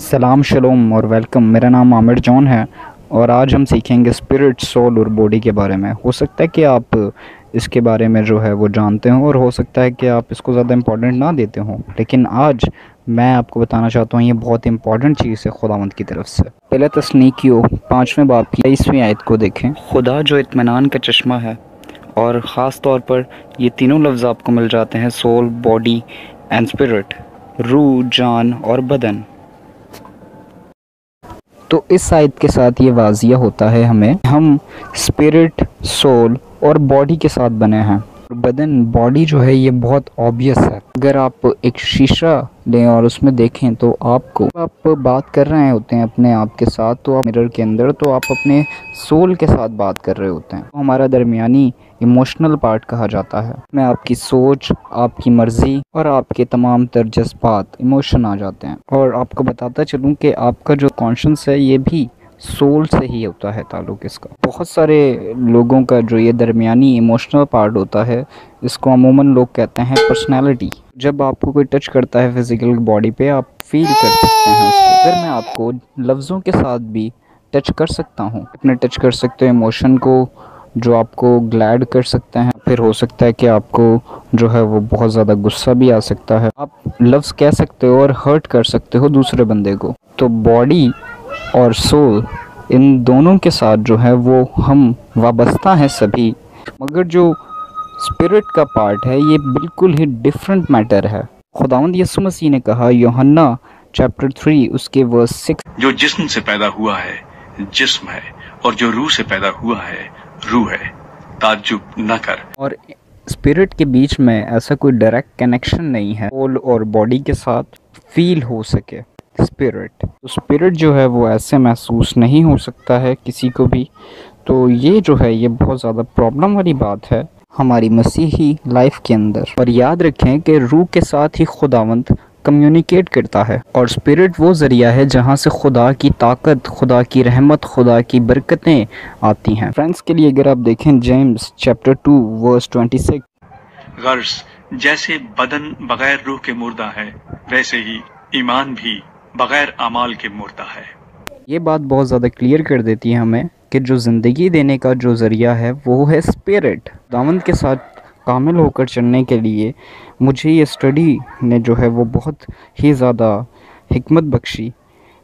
सलाम शलोम और वेलकम। मेरा नाम आमिर जॉन है और आज हम सीखेंगे स्पिरिट, सोल और बॉडी के बारे में। हो सकता है कि आप इसके बारे में जो है वो जानते हो और हो सकता है कि आप इसको ज़्यादा इम्पोर्टेंट ना देते हो, लेकिन आज मैं आपको बताना चाहता हूँ ये बहुत इंपॉर्टेंट चीज़ है खुदावंद की तरफ से। पहले तस्नीकियों 5वें बाब की 23वीं आयत को देखें। खुदा जो इत्मीनान का चश्मा है, और ख़ास तौर पर ये तीनों लफ्ज़ आपको मिल जाते हैं, सोल, बॉडी एंड स्पिरिट, रूह, जान और बदन। तो इस आयत के साथ ये वाज़िया होता है हमें, हम स्पिरिट, सोल और बॉडी के साथ बने हैं। बदन, बॉडी जो है ये बहुत ऑब्वियस है। अगर आप एक शीशा लें और उसमें देखें तो आप बात कर रहे होते हैं अपने आप के साथ, तो आप मिरर के अंदर तो आप अपने सोल के साथ बात कर रहे होते हैं। तो हमारा दरमियानी इमोशनल पार्ट कहा जाता है, में आपकी सोच, आपकी मर्ज़ी और आपके तमाम तर जज्बात, इमोशन आ जाते हैं। और आपको बताता चलूँ कि आपका जो कॉन्शियस है ये भी सोल से ही होता है ताल्लुक़ इसका। बहुत सारे लोगों का जो ये दरमियानी इमोशनल पार्ट होता है, इसको अमूमन लोग कहते हैं पर्सनैलिटी। जब आपको कोई टच करता है फिज़िकल बॉडी पे, आप फील कर सकते हैं उसको। अगर मैं आपको लफ्ज़ों के साथ भी टच कर सकता हूँ, अपने टच कर सकते हो इमोशन को, जो आपको ग्लैड कर सकते हैं। फिर हो सकता है कि आपको जो है वो बहुत ज़्यादा गुस्सा भी आ सकता है। आप लफ्ज़ कह सकते हो और हर्ट कर सकते हो दूसरे बंदे को। तो बॉडी और सोल, इन दोनों के साथ जो है वो हम वाबस्ता हैं सभी, मगर जो स्पिरिट का पार्ट है ये बिल्कुल ही डिफरेंट मैटर है। खुदावंद यीशु मसीह ने कहा यूहन्ना चैप्टर 3 उसके वर्स 6, जो जिस्म से पैदा हुआ है जिस्म है, और जो रूह से पैदा हुआ है रूह है, ताज्जुब न कर। और स्पिरिट के बीच में ऐसा कोई डायरेक्ट कनेक्शन नहीं है सोल और बॉडी के साथ फील हो सके। स्पिरिट जो है वो ऐसे महसूस नहीं हो सकता है किसी को भी। तो ये जो है ये बहुत ज़्यादा प्रॉब्लम वाली बात है हमारी मसीही लाइफ के अंदर। और याद रखें कि रूह के साथ ही खुदावंद कम्युनिकेट करता है, और स्पिरिट वो ज़रिया है जहाँ से खुदा की ताकत, खुदा की रहमत, खुदा की बरकतें आती हैं। फ्रेंड्स के लिए अगर आप देखें जेम्स चैप्टर 2 वर्स 26, गर्ज जैसे बदन बगैर रूह के मुर्दा है, वैसे ही ईमान भी बगैर अमाल के मुर्दा है। ये बात बहुत ज़्यादा क्लियर कर देती है हमें कि जो ज़िंदगी देने का जो ज़रिया है वो है स्पिरिट। दामन के साथ कामिल होकर चलने के लिए मुझे ये स्टडी ने जो है वो बहुत ही ज़्यादा हिकमत बख्शी,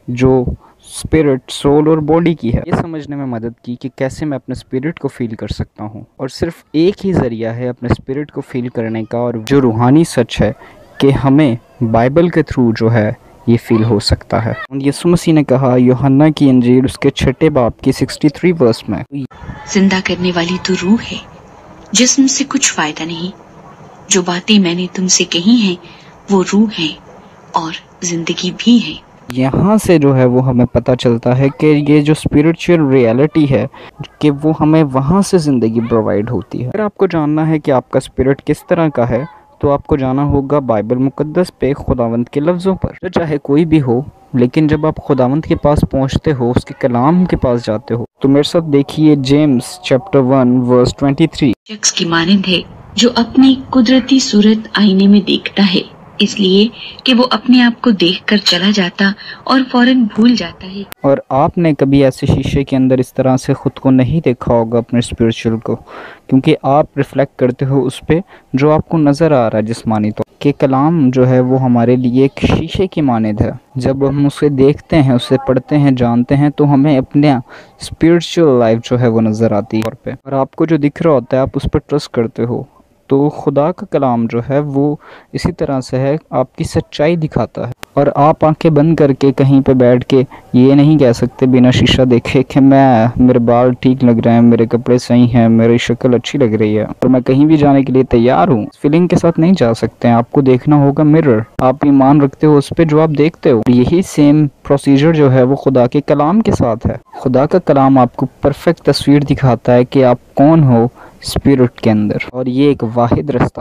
जो स्पिरिट, सोल और बॉडी की है, ये समझने में मदद की कि कैसे मैं अपने स्पिरिट को फील कर सकता हूँ। और सिर्फ एक ही ज़रिया है अपने स्पिरिट को फील करने का, और जो रूहानी सच है कि हमें बाइबल के थ्रू जो है ये फील हो सकता है। यीशु मसीह ने कहा यूहन्ना की इंजील उसके 6 बाब की 63 वर्स में, जिंदा करने वाली तो रूह है, जिस्म से कुछ फायदा नहीं। जो बातें मैंने तुमसे कही हैं वो रूह हैं और जिंदगी भी है। यहाँ से जो है वो हमें पता चलता है कि ये जो स्पिरिचुअल रियलिटी है कि वो हमें वहाँ से ज़िंदगी प्रोवाइड होती है। अगर आपको जानना है कि आपका स्पिरिट किस तरह का है, तो आपको जाना होगा बाइबल मुकद्दस पे, खुदावंद के लफ्ज़ों पर। तो चाहे कोई भी हो, लेकिन जब आप खुदावंद के पास पहुँचते हो, उसके कलाम के पास जाते हो, तो मेरे साथ देखिए जेम्स चैप्टर 1 वर्स 23, शख्स की मानंद है जो अपनी कुदरती सूरत आईने में देखता है, इसलिए कि वो अपने आप को देखकर चला जाता और फौरन भूल जाता है। और आपने कभी ऐसे शीशे के अंदर इस तरह से ख़ुद को नहीं देखा होगा अपने स्पिरिचुअल को, क्योंकि आप रिफ्लेक्ट करते हो उस पे जो आपको नज़र आ रहा है जिस्मानी। तो कि कलाम जो है वो हमारे लिए एक शीशे की मानद है। जब हम उसे देखते हैं, उसे पढ़ते हैं, जानते हैं, तो हमें अपने स्पिरिचुअल लाइफ जो है वो नज़र आती है पे। और आपको जो दिख रहा होता है आप उस पर ट्रस्ट करते हो। तो खुदा का कलाम जो है वो इसी तरह से है, आपकी सच्चाई दिखाता है। और आप आंखें बंद करके कहीं पे बैठ के ये नहीं कह सकते बिना शीशा देखे कि मेरे बाल ठीक लग रहे हैं, मेरे कपड़े सही हैं, मेरी शक्ल अच्छी लग रही है और मैं कहीं भी जाने के लिए तैयार हूँ। फीलिंग के साथ नहीं जा सकते हैं, आपको देखना होगा मिरर। आप ईमान रखते हो उस पर जो आप देखते हो। यही सेम प्रोसीजर जो है वो खुदा के कलाम के साथ है। खुदा का कलाम आपको परफेक्ट तस्वीर दिखाता है कि आप कौन हो स्पिरिट के अंदर, और ये एक वाहिद रास्ता।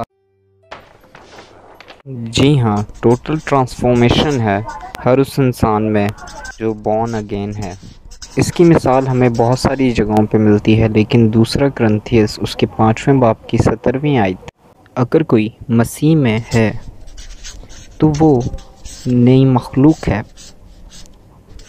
जी हाँ, टोटल ट्रांसफॉर्मेशन है हर उस इंसान में जो बॉर्न अगेन है। इसकी मिसाल हमें बहुत सारी जगहों पे मिलती है, लेकिन दूसरा करंथियस उसके 5वें बाब की 17वीं आयत, अगर कोई मसीह में है तो वो नई मखलूक है,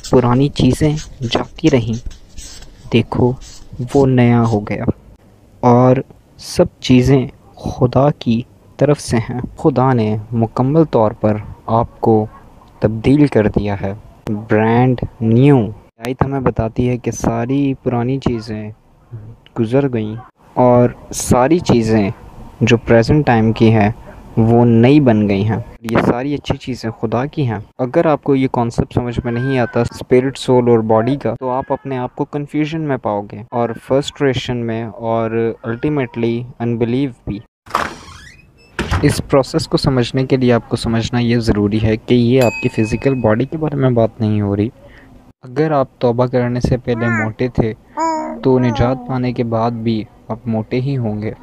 پرانی چیزیں جاتی رہیں، دیکھو وہ نیا ہو گیا، اور سب چیزیں خدا کی طرف سے ہیں۔ خدا نے مکمل طور پر آپ کو تبدیل کر دیا ہے، برانڈ نیو۔ آیت ہمیں بتاتی ہے کہ ساری پرانی چیزیں گزر گئیں اور ساری چیزیں جو پریزنٹ ٹائم کی ہیں وہ نئی بن گئی ہیں۔ یہ ساری اچھی چیزیں خدا کی ہیں۔ اگر آپ کو یہ کانسیپٹ سمجھ میں نہیں آتا اسپرٹ، سول اور باڈی کا، تو آپ اپنے آپ کو کنفیوژن میں پاؤ گے اور فرسٹریشن میں، اور الٹیمیٹلی انبلیو بھی۔ اس پروسیس کو سمجھنے کے لیے آپ کو سمجھنا یہ ضروری ہے کہ یہ آپ کی فزیکل باڈی کے بارے میں بات نہیں ہو رہی۔ اگر آپ توبہ کرنے سے پہلے موٹے تھے تو نجات پانے کے بعد بھی آپ موٹے ہی ہوں گے،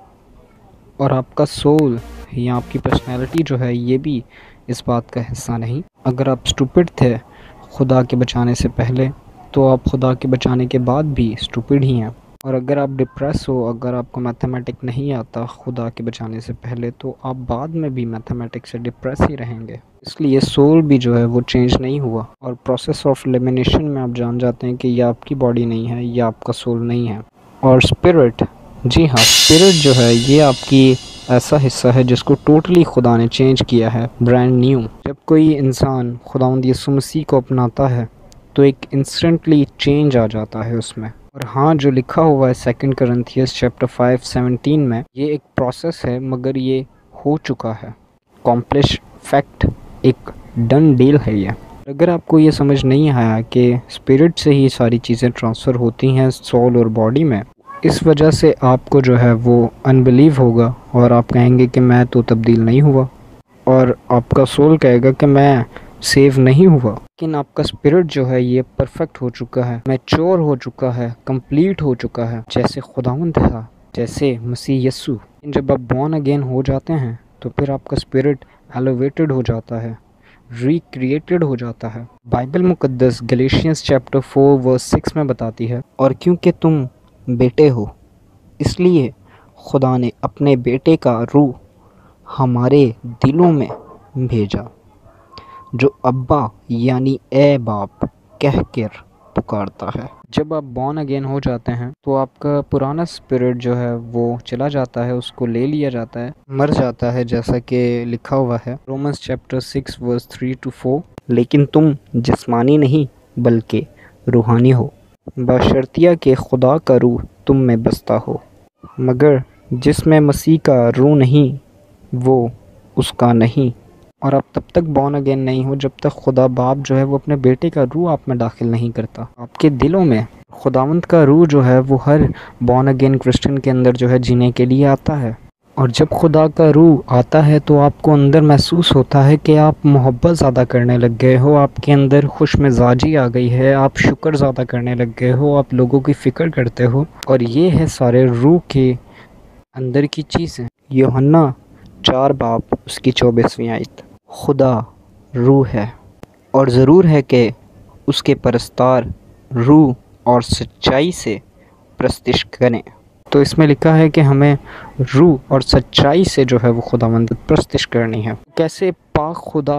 اور آپ کا سول یا آپ کی پرسنالٹی جو ہے یہ بھی اس بات کا حصہ نہیں۔ اگر آپ اسٹوپڈ تھے خدا کے بچانے سے پہلے تو آپ خدا کے بچانے کے بعد بھی اسٹوپڈ ہی ہیں، اور اگر آپ ڈپریس ہو، اگر آپ کو میتھمیٹک نہیں آتا خدا کے بچانے سے پہلے، تو آپ بعد میں بھی میتھمیٹک سے ڈپریس ہی رہیں گے۔ اس لیے سول بھی جو ہے وہ چینج نہیں ہوا، اور پروسیس آف لیمینیشن میں آپ جان جاتے ہیں کہ یہ آپ کی باڈی نہیں ہے، یہ آپ کا سول نہیں ہے۔ اور اسپرٹ، جی ہاں، اسپرٹ جو ہے یہ آپ کی ایسا حصہ ہے جس کو ٹوٹلی خدا نے چینج کیا ہے، برانڈ نیو۔ جب کوئی انسان خداوند یسوع مسیح کو اپناتا ہے تو ایک انسٹنٹلی چینج آ جاتا ہے اس میں۔ اور ہاں، جو لکھا ہوا ہے 2 کرنتھیس چیپٹر 5:17 میں، یہ ایک پروسیس ہے مگر یہ ہو چکا ہے، کمپلش فیکٹ، ایک ڈن ڈیل ہے یہ۔ اگر آپ کو یہ سمجھ نہیں آیا کہ اسپرٹ سے ہی ساری چیزیں ٹرانسفر ہوتی ہیں سول اور باڈی میں، اس وجہ سے آپ کو جو ہے وہ انبلیو ہوگا، اور آپ کہیں گے کہ میں تو تبدیل نہیں ہوا، اور آپ کا سول کہے گا کہ میں سیو نہیں ہوا۔ لیکن آپ کا اسپرٹ جو ہے یہ پرفیکٹ ہو چکا ہے، میچور ہو چکا ہے، کمپلیٹ ہو چکا ہے، جیسے خداوند تھا، جیسے مسیح یسوع۔ جب آپ بورن اگین ہو جاتے ہیں تو پھر آپ کا اسپرٹ ایلیویٹڈ ہو جاتا ہے، ریکریٹڈ ہو جاتا ہے۔ بائبل مقدس گلیشینز چیپٹر 4:6 میں بتاتی ہے، اور کیونکہ تم بیٹے ہو اس لیے خدا نے اپنے بیٹے کا روح ہمارے دلوں میں بھیجا، جو ابا یعنی اے باپ کہہ کر پکارتا ہے۔ جب آپ بورن اگین ہو جاتے ہیں تو آپ کا پرانا اسپرٹ جو ہے وہ چلا جاتا ہے، اس کو لے لیا جاتا ہے، مر جاتا ہے، جیسا کہ لکھا ہوا ہے رومنس چیپٹر 6:3-4۔ لیکن تم جسمانی نہیں بلکہ روحانی ہو، بشرطیہ کہ خدا کا روح تم میں بستا ہو، مگر جس میں مسیح کا روح نہیں وہ اس کا نہیں۔ اور آپ تب تک بورن اگین نہیں ہو جب تک خدا باپ جو ہے وہ اپنے بیٹے کا روح آپ میں داخل نہیں کرتا آپ کے دلوں میں۔ خداوند کا روح جو ہے وہ ہر بورن اگین کرسچن کے اندر جو ہے جینے کے لیے آتا ہے، اور جب خدا کا روح آتا ہے تو آپ کو اندر محسوس ہوتا ہے کہ آپ محبت زیادہ کرنے لگ گئے ہو، آپ کے اندر خوش مزاجی آ گئی ہے، آپ شکر زیادہ کرنے لگ گئے ہو، آپ لوگوں کی فکر کرتے ہو، اور یہ ہے سارے روح کے اندر کی چیزیں۔ یوحنا 4 اس کی 24ویں آیت۔ خدا روح ہے، اور ضرور ہے کہ اس کے پرستار روح اور سچائی سے پرستش کریں۔ تو اس میں لکھا ہے کہ ہمیں روح اور سچائی سے جو ہے وہ خداوند پرستش کرنی ہے۔ کیسے پاک خدا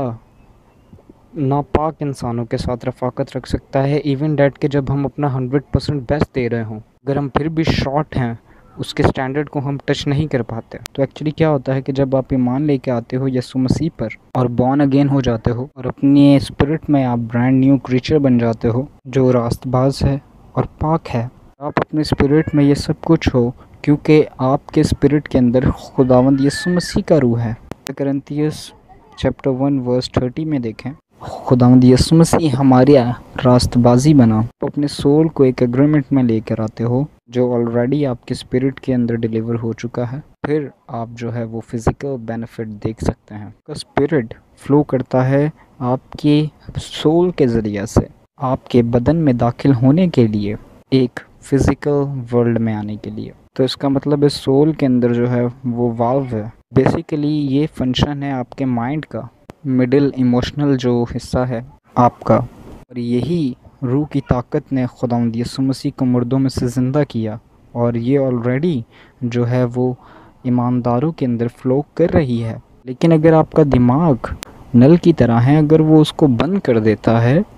ناپاک انسانوں کے ساتھ رفاقت رکھ سکتا ہے، ایون ڈیٹ کہ جب ہم اپنا 100% بیسٹ دے رہے ہوں، اگر ہم پھر بھی شارٹ ہیں، اس کے سٹینڈرڈ کو ہم ٹچ نہیں کر پاتے۔ تو ایکچولی کیا ہوتا ہے کہ جب آپ ایمان لے کے آتے ہو یسوع مسیح پر اور بورن اگین ہو جاتے ہو، اور اپنی اسپرٹ میں آپ برانڈ نیو کریچر بن جاتے ہو جو راست باز ہے اور پاک ہے، آپ اپنے اسپرٹ میں یہ سب کچھ ہو کیونکہ آپ کے اسپرٹ کے اندر خداوند یسوع مسیح کا روح ہے۔ کرنتھیس چیپٹر 1:30 میں دیکھیں، خداوند یسوع مسیح ہماری راست بازی بنا۔ تو اپنے سول کو ایک ایگریمنٹ میں لے کر آتے ہو جو آلریڈی آپ کے اسپرٹ کے اندر ڈیلیور ہو چکا ہے، پھر آپ جو ہے وہ فزیکل بینیفٹ دیکھ سکتے ہیں۔ اسپرٹ فلو کرتا ہے آپ کے سول کے ذریعہ سے آپ کے بدن میں داخل ہونے کے لیے، ایک فزیکل ورلڈ میں آنے کے لیے۔ تو اس کا مطلب ہے سول کے اندر جو ہے وہ والو ہے۔ بیسیکلی یہ فنکشن ہے آپ کے مائنڈ کا، مڈل ایموشنل جو حصہ ہے آپ کا، اور یہی روح کی طاقت نے خداوند یسوع مسیح کو مردوں میں سے زندہ کیا، اور یہ آلریڈی جو ہے وہ ایمانداروں کے اندر فلو کر رہی ہے۔ لیکن اگر آپ کا دماغ نل کی طرح ہے، اگر وہ اس کو بند کر دیتا ہے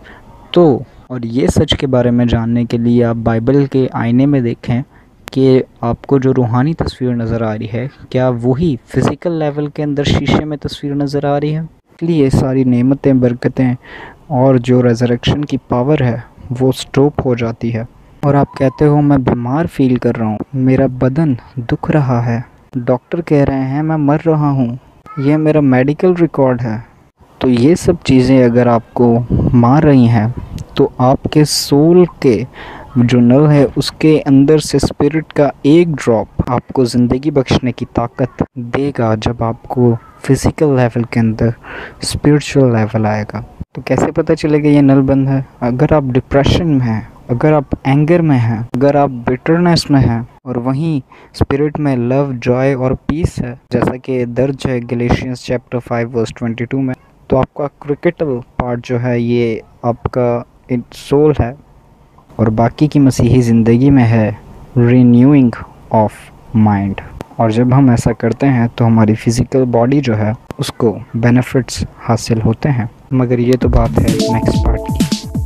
تو اور یہ سچ کے بارے میں جاننے کے لیے آپ بائبل کے آئینے میں دیکھیں کہ آپ کو جو روحانی تصویر نظر آ رہی ہے کیا وہی فزیکل لیول کے اندر شیشے میں تصویر نظر آ رہی ہے. اس لیے ساری نعمتیں، برکتیں اور جو ریزریکشن کی پاور ہے وہ سٹاپ ہو جاتی ہے، اور آپ کہتے ہو میں بیمار فیل کر رہا ہوں، میرا بدن دکھ رہا ہے، ڈاکٹر کہہ رہے ہیں میں مر رہا ہوں، یہ میرا میڈیکل ریکارڈ ہے. تو یہ سب چیزیں اگر آپ کو مار رہی ہیں تو آپ کے سول کے جو نل ہے اس کے اندر سے اسپرٹ کا ایک ڈراپ آپ کو زندگی بخشنے کی طاقت دے گا جب آپ کو فزیکل لیول کے اندر اسپرچول لیول آئے گا. تو کیسے پتہ چلے گا یہ نل بند ہے؟ اگر آپ ڈپریشن میں ہیں، اگر آپ اینگر میں ہیں، اگر آپ بٹرنس میں ہیں اور وہیں اسپرٹ میں لو، جوائے اور پیس ہے جیسا کہ درج ہے گلیشینز چیپٹر 5 ورس 22 میں، تو آپ کا کرکٹل پارٹ جو ہے یہ آپ کا سول ہے، اور باقی کی مسیحی زندگی میں ہے رینیوئنگ آف مائنڈ. اور جب ہم ایسا کرتے ہیں تو ہماری فزیکل باڈی جو ہے اس کو بینیفٹس حاصل ہوتے ہیں. مگر یہ تو بات ہے نیکسٹ پارٹ کی.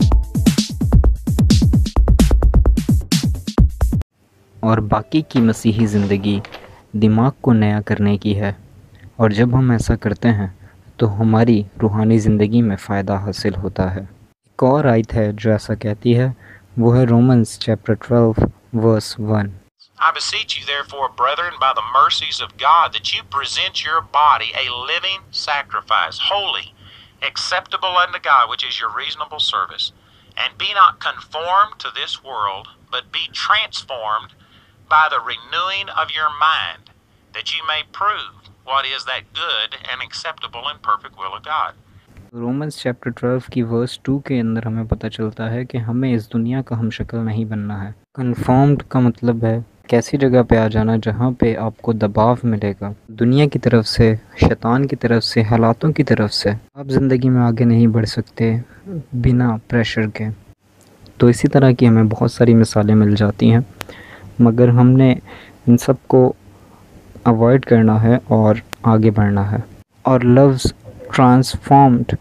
اور باقی کی مسیحی زندگی دماغ کو نیا کرنے کی ہے، اور جب ہم ایسا کرتے ہیں تو ہماری روحانی زندگی میں فائدہ حاصل ہوتا ہے. ایک اور آیت ہے جو ایسا کہتی ہے، وہ ہے Romans chapter 12 verse 1. I beseech you, therefore, brethren, by the mercies of God, that you present your body a living sacrifice, holy, acceptable unto God, which is your reasonable service. And be not conformed to this world, but be transformed by the renewing of your mind, that you may prove what is that good and acceptable and perfect will of God. Romans chapter 12 کی ورس 2 کے اندر ہمیں پتہ چلتا ہے کہ ہمیں اس دنیا کا ہم شکل نہیں بننا ہے. کنفارمڈ کا مطلب ہے کیسی جگہ پہ آ جانا جہاں پہ آپ کو دباؤ ملے گا، دنیا کی طرف سے، شیطان کی طرف سے، حالاتوں کی طرف سے. آپ زندگی میں آگے نہیں بڑھ سکتے بنا پریشر کے. تو اسی طرح کی ہمیں بہت ساری مثالیں مل جاتی ہیں، مگر ہم نے ان سب کو اوائڈ کرنا ہے اور آگے بڑھنا ہے. اور لفظ ٹرانسفارمڈ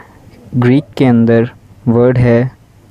گریک کے اندر ورڈ ہے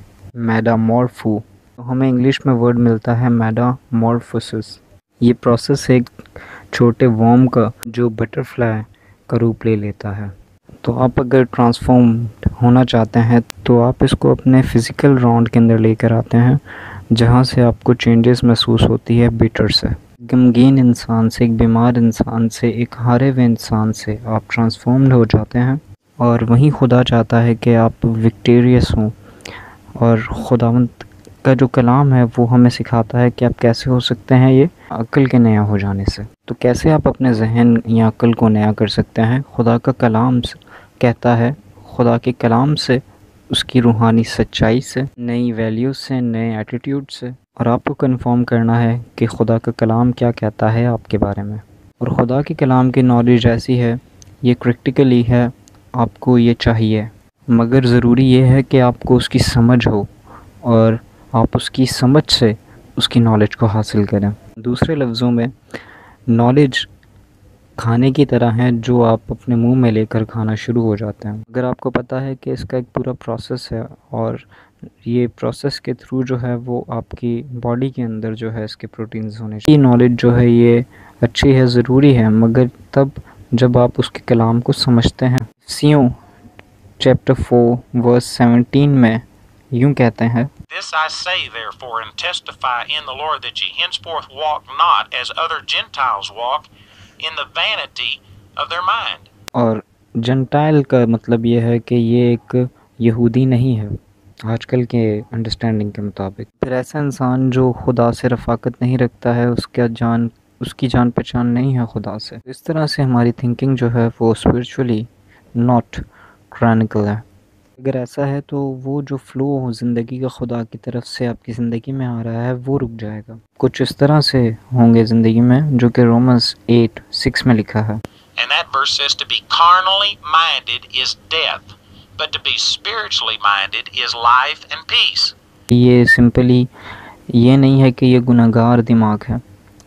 میڈامورفو. تو ہمیں انگلش میں ورڈ ملتا ہے میڈامورفوسس. یہ پروسیس ایک چھوٹے ورم کا جو بٹرفلائی کا روپ لے لیتا ہے. تو آپ اگر ٹرانسفارمڈ ہونا چاہتے ہیں تو آپ اس کو اپنے فزیکل راؤنڈ کے اندر لے کر آتے ہیں، جہاں سے آپ کو چینجز محسوس ہوتی ہے بیٹر سے. غمگین انسان سے، ایک بیمار انسان سے، ایک ہارے ہوئے انسان سے آپ ٹرانسفارمڈ ہو جاتے ہیں، اور وہیں خدا چاہتا ہے کہ آپ وکٹیریس ہوں. اور خداوند کا جو کلام ہے وہ ہمیں سکھاتا ہے کہ آپ کیسے ہو سکتے ہیں یہ عقل کے نیا ہو جانے سے. تو کیسے آپ اپنے ذہن یا عقل کو نیا کر سکتے ہیں؟ خدا کا کلام کہتا ہے، خدا کے کلام سے، اس کی روحانی سچائی سے، نئی ویلیوز سے، نئے ایٹیٹیوڈ سے. اور آپ کو کنفرم کرنا ہے کہ خدا کا کلام کیا کہتا ہے آپ کے بارے میں. اور خدا کے کلام کی نالج ایسی ہے، یہ کریٹیکلی ہے، آپ کو یہ چاہیے، مگر ضروری یہ ہے کہ آپ کو اس کی سمجھ ہو اور آپ اس کی سمجھ سے اس کی نالج کو حاصل کریں. دوسرے لفظوں میں نالج کھانے کی طرح ہے جو آپ اپنے منہ میں لے کر کھانا شروع ہو جاتے ہیں. اگر آپ کو پتہ ہے کہ اس کا ایک پورا پروسیس ہے، اور یہ پروسیس کے تھرو جو ہے وہ آپ کی باڈی کے اندر جو ہے اس کے پروٹینز ہونے چاہیے. یہ نالج جو ہے یہ اچھی ہے، ضروری ہے، مگر تب جب آپ اس کے کلام کو سمجھتے ہیں. سیوں چیپٹر 4 ورس 17 میں یوں کہتے ہیں، This I say, therefore, and testify in the Lord, that ye henceforth walk not as other Gentiles walk, in the vanity of their mind. اور جنٹائل کا مطلب یہ ہے کہ یہ ایک یہودی نہیں ہے آج کل کے انڈرسٹینڈنگ کے مطابق. پھر ایسا انسان جو خدا سے رفاقت نہیں رکھتا ہے، اس کی جان پہچان نہیں ہے خدا سے. اس طرح سے ہماری تھنکنگ جو ہے وہ اسپرچولی ناٹ ٹرانیکل ہے. اگر ایسا ہے تو وہ جو فلو زندگی کا خدا کی طرف سے آپ کی زندگی میں آ رہا ہے وہ رک جائے گا. کچھ اس طرح سے ہوں گے زندگی میں جو کہ رومنز 8:6 میں لکھا ہے. And that verse says to be carnally minded is death, but to be spiritually minded is life and peace. یہ سمپلی یہ نہیں ہے کہ یہ گناہگار دماغ ہے.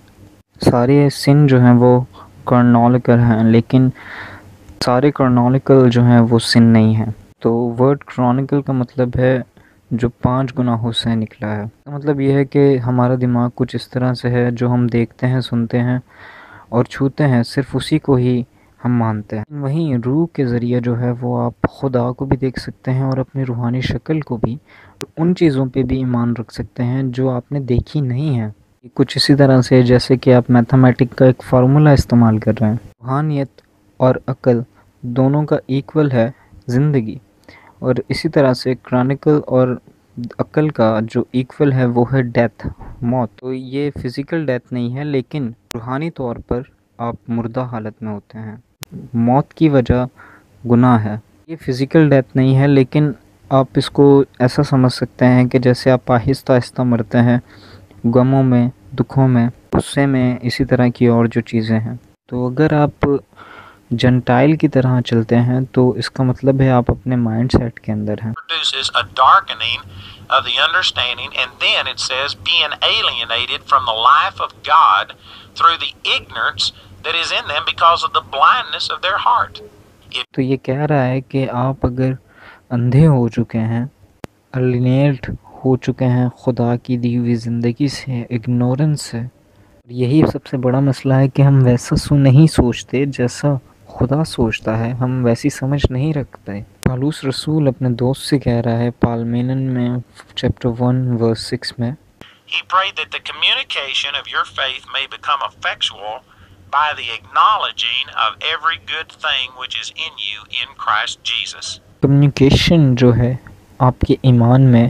سارے سن جو ہیں وہ کارنالکل ہیں، لیکن سارے کارنالکل جو ہیں وہ سن نہیں ہیں. تو ورڈ کرونیکل کا مطلب ہے جو 5 گناہوں سے نکلا ہے۔ مطلب یہ ہے کہ ہمارا دماغ کچھ اس طرح سے ہے، جو ہم دیکھتے ہیں، سنتے ہیں اور چھوتے ہیں، صرف اسی کو ہی ہم مانتے ہیں۔ وہیں روح کے ذریعے جو ہے وہ آپ خدا کو بھی دیکھ سکتے ہیں اور اپنی روحانی شکل کو بھی، ان چیزوں پہ بھی ایمان رکھ سکتے ہیں جو آپ نے دیکھی نہیں ہیں۔ کچھ اسی طرح سے جیسے کہ آپ میتھمیٹک کا ایک فارمولہ استعمال کر رہے ہیں۔ روحانیت اور عقل دونوں کا ایکول ہے زندگی، اور اسی طرح سے کرانیکل اور عقل کا جو ایکول ہے وہ ہے ڈیتھ، موت۔ تو یہ فزیکل ڈیتھ نہیں ہے، لیکن روحانی طور پر آپ مردہ حالت میں ہوتے ہیں۔ موت کی وجہ گناہ ہے۔ یہ فزیکل ڈیتھ نہیں ہے، لیکن آپ اس کو ایسا سمجھ سکتے ہیں کہ جیسے آپ آہستہ آہستہ مرتے ہیں، غموں میں، دکھوں میں، غصے میں، اسی طرح کی اور جو چیزیں ہیں۔ تو اگر آپ جنٹائل کی طرح چلتے ہیں تو اس کا مطلب ہے آپ اپنے مائنڈ سیٹ کے اندر ہیں۔ Produces a darkening of the understanding, and then it says being alienated from the life of God through the ignorance that is in them because of the blindness of their heart. تو یہ کہہ رہا ہے کہ آپ اگر اندھے ہو چکے ہیں، الینیٹ ہو چکے ہیں خدا کی دی ہوئی زندگی سے، اگنورنس سے، یہی سب سے بڑا مسئلہ ہے کہ ہم ویسا نہیں سوچتے جیسا خدا سوچتا ہے، ہم ویسی سمجھ نہیں رکھتے۔ پالوس رسول اپنے دوست سے کہہ رہا ہے پالمینن میں چیپٹر 1 ورس 6 میں، He prayed that the communication of your faith may become effectual by the acknowledging of every good thing which is in you in Christ Jesus. Communication جو ہے آپ کے ایمان میں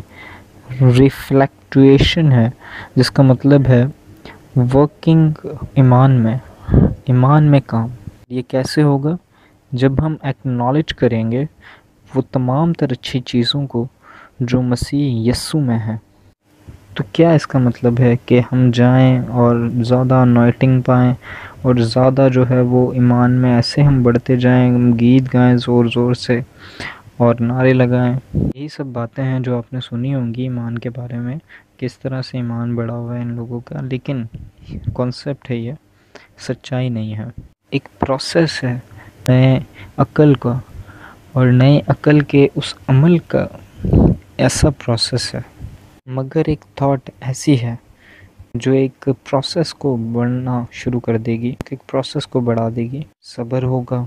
ریفلیکٹویشن ہے، جس کا مطلب ہے ورکنگ ایمان میں کام۔ یہ کیسے ہوگا؟ جب ہم ایکنالج کریں گے وہ تمام تر اچھی چیزوں کو جو مسیح یسوع میں ہیں۔ تو کیا اس کا مطلب ہے کہ ہم جائیں اور زیادہ انوائٹنگ پائیں اور زیادہ جو ہے وہ ایمان میں ایسے ہم بڑھتے جائیں، گیت گائیں زور زور سے اور نعرے لگائیں؟ یہی سب باتیں ہیں جو آپ نے سنی ہوں گی ایمان کے بارے میں، کس طرح سے ایمان بڑھا ہوا ہے ان لوگوں کا، لیکن کانسیپٹ ہے، یہ سچائی نہیں ہے۔ ایک پروسیس ہے نئے عقل کا، اور نئے عقل کے اس عمل کا ایسا پروسیس ہے، مگر ایک تھاٹ ایسی ہے جو ایک پروسیس کو بڑھنا شروع کر دے گی، ایک پروسیس کو بڑھا دے گی۔ صبر ہوگا،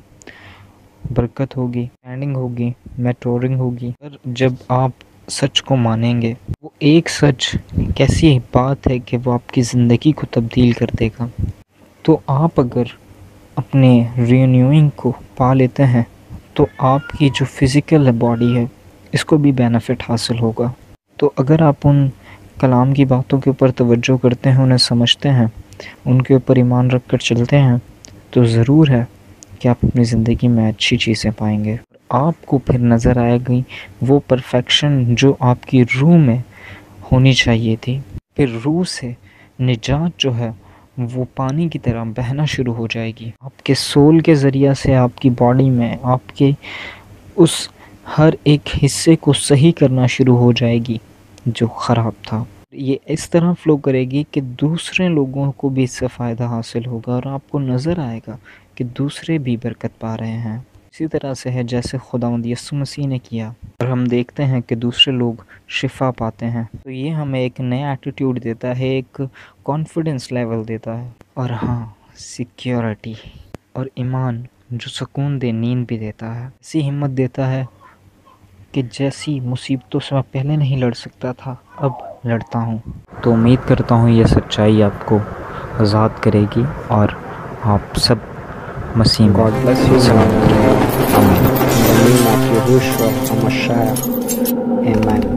برکت ہوگی، اسٹینڈنگ ہوگی، میٹورنگ ہوگی۔ جب آپ سچ کو مانیں گے، وہ ایک سچ کیسی بات ہے کہ وہ آپ کی زندگی کو تبدیل کر دے گا۔ تو آپ اگر اپنے رینیوئنگ کو پا لیتے ہیں تو آپ کی جو فزیکل باڈی ہے اس کو بھی بینیفٹ حاصل ہوگا۔ تو اگر آپ ان کلام کی باتوں کے اوپر توجہ کرتے ہیں، انہیں سمجھتے ہیں، ان کے اوپر ایمان رکھ کر چلتے ہیں، تو ضرور ہے کہ آپ اپنی زندگی میں اچھی چیزیں پائیں گے۔ آپ کو پھر نظر آئے گی وہ پرفیکشن جو آپ کی روح میں ہونی چاہیے تھی۔ پھر روح سے نجات جو ہے وہ پانی کی طرح بہنا شروع ہو جائے گی، آپ کے سول کے ذریعہ سے آپ کی باڈی میں آپ کے اس ہر ایک حصے کو صحیح کرنا شروع ہو جائے گی جو خراب تھا۔ یہ اس طرح فلو کرے گی کہ دوسرے لوگوں کو بھی اس سے فائدہ حاصل ہوگا، اور آپ کو نظر آئے گا کہ دوسرے بھی برکت پا رہے ہیں۔ اسی طرح سے ہے جیسے خداوند یسوع مسیح نے کیا، اور ہم دیکھتے ہیں کہ دوسرے لوگ شفا پاتے ہیں۔ تو یہ ہمیں ایک نیا ایٹیٹیوڈ دیتا ہے، ایک کانفیڈنس لیول دیتا ہے، اور ہاں سیکیورٹی اور ایمان جو سکون دے نیند بھی دیتا ہے، ایسی ہمت دیتا ہے کہ جیسی مصیبتوں سے میں پہلے نہیں لڑ سکتا تھا اب لڑتا ہوں۔ تو امید کرتا ہوں یہ سچائی آپ کو آزاد کرے گی اور آپ سب مسیح میں سلامت رہیں۔ آمین۔ Amen.